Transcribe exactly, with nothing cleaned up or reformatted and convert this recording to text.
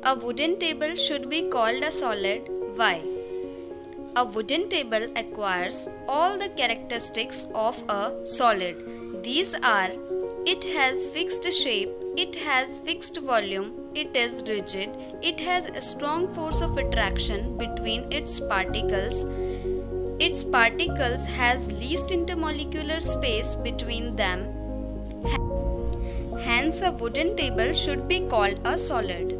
A wooden table should be called a solid. Why? A wooden table acquires all the characteristics of a solid. These are: it has fixed shape, it has fixed volume, it is rigid, it has a strong force of attraction between its particles, its particles has least intermolecular space between them. Hence, a wooden table should be called a solid.